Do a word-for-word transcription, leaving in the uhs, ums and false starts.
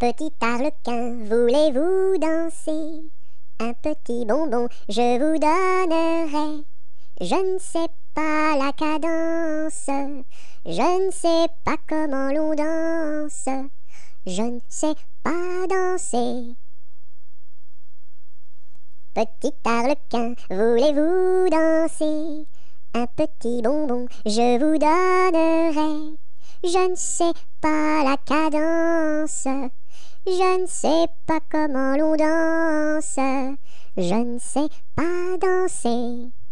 Petit arlequin, voulez-vous danser? Un petit bonbon, je vous donnerai. Je ne sais pas la cadence, je ne sais pas comment l'on danse, je ne sais pas danser. Petit arlequin, voulez-vous danser? Un petit bonbon, je vous donnerai. Je ne sais pas la cadence, je ne sais pas comment l'on danse, je ne sais pas danser.